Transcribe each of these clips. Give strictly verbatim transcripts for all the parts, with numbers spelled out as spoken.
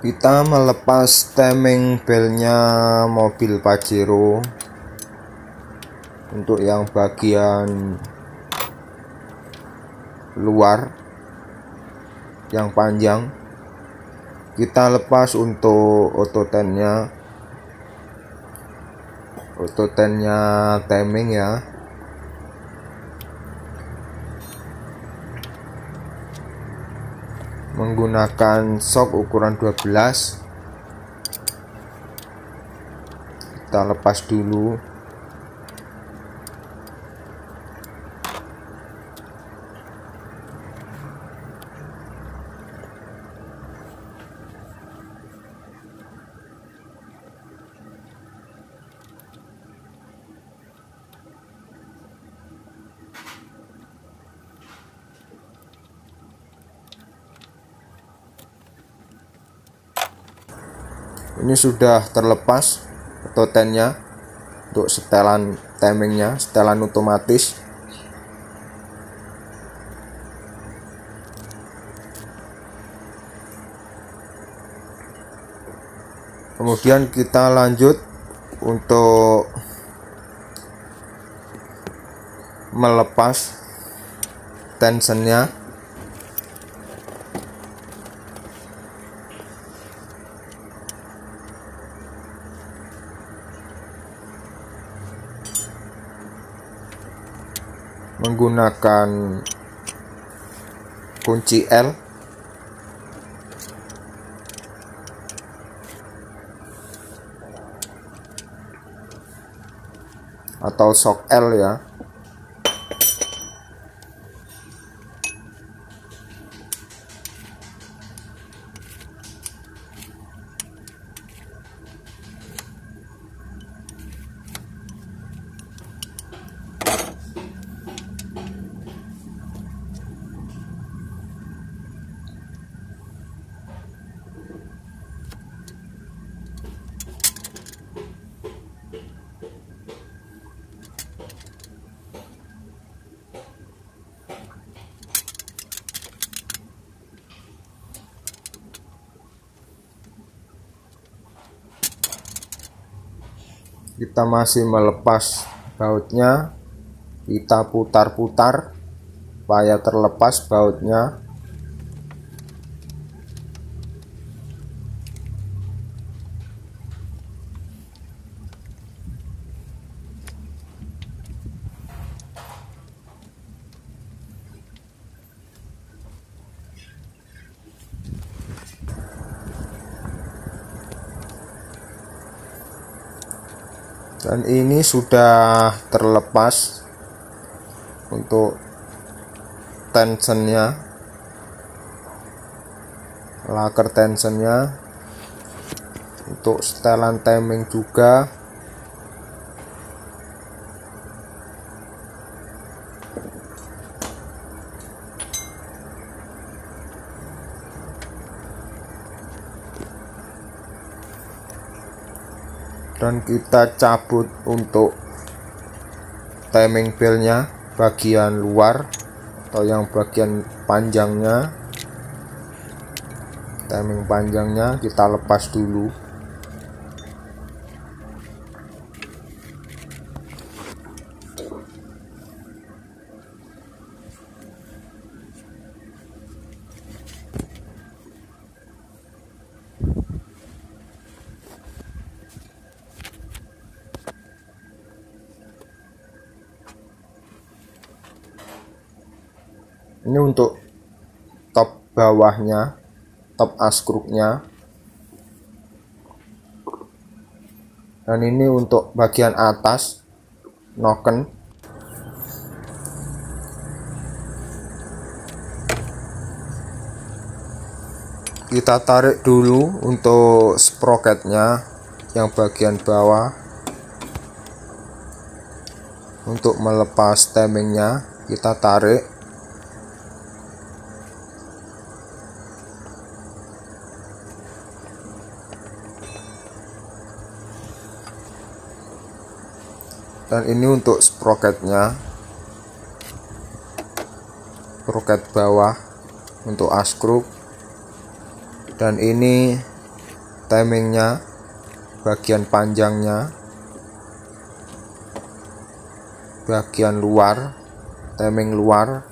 Kita melepas timing belnya mobil Pajero untuk yang bagian luar yang panjang. Kita lepas untuk ototennya ototennya timing ya. Menggunakan sok ukuran dua belas, kita lepas dulu. Ini sudah terlepas ototennya untuk setelan timingnya, setelan otomatis. Kemudian kita lanjut untuk melepas tensionnya. Menggunakan kunci L atau sok L ya. Kita masih melepas bautnya, kita putar-putar supaya terlepas bautnya. Dan ini sudah terlepas untuk tensionnya, laker tensionnya, untuk setelan timing juga. Dan kita cabut untuk timing belnya bagian luar atau yang bagian panjangnya. Timing panjangnya kita lepas dulu. Ini untuk top bawahnya, top askruknya. Dan ini untuk bagian atas noken. Kita tarik dulu untuk sprocketnya yang bagian bawah. Untuk melepas timingnya kita tarik. Dan ini untuk sprocketnya, sprocket bawah untuk askruk. Dan ini timingnya, bagian panjangnya, bagian luar, timing luar.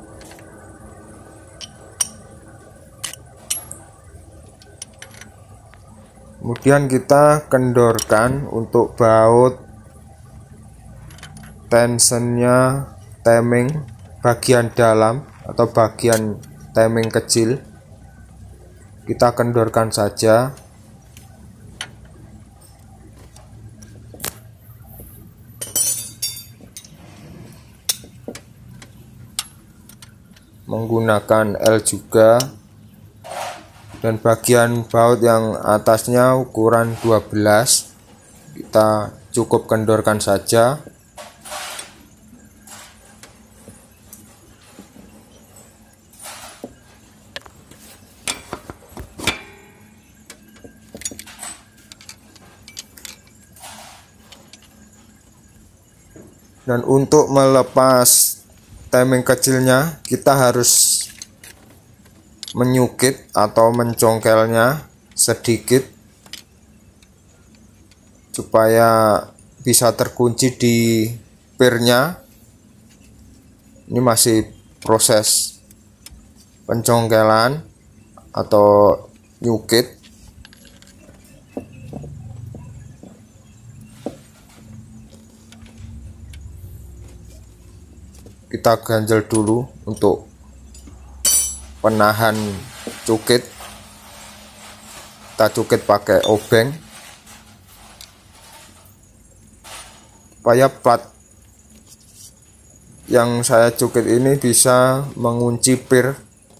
Kemudian kita kendorkan untuk baut tensionnya, timing bagian dalam atau bagian timing kecil. Kita kendorkan saja. Menggunakan L juga. Dan bagian baut yang atasnya ukuran dua belas, kita cukup kendorkan saja. Dan untuk melepas timing kecilnya, kita harus menyukit atau mencongkelnya sedikit supaya bisa terkunci di pirnya. Ini masih proses pencongkelan atau nyukit. Kita ganjel dulu untuk penahan cukit. Kita cukit pakai obeng supaya plat yang saya cukit ini bisa mengunci pir.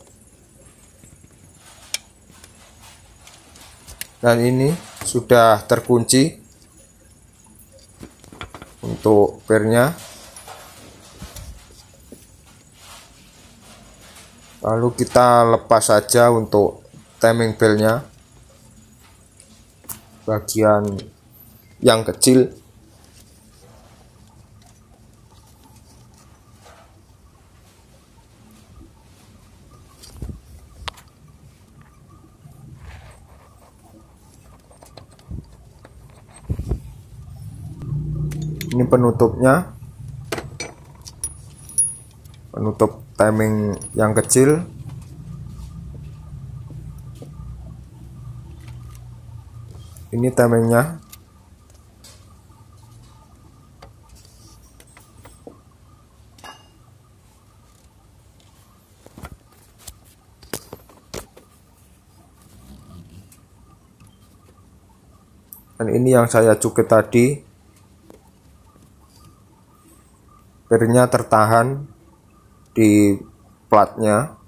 Dan ini sudah terkunci untuk pirnya. Lalu kita lepas saja untuk timing belnya, bagian yang kecil. Ini penutupnya, penutup timing yang kecil. Ini timingnya. Dan ini yang saya cukit tadi, pirnya tertahan di platnya.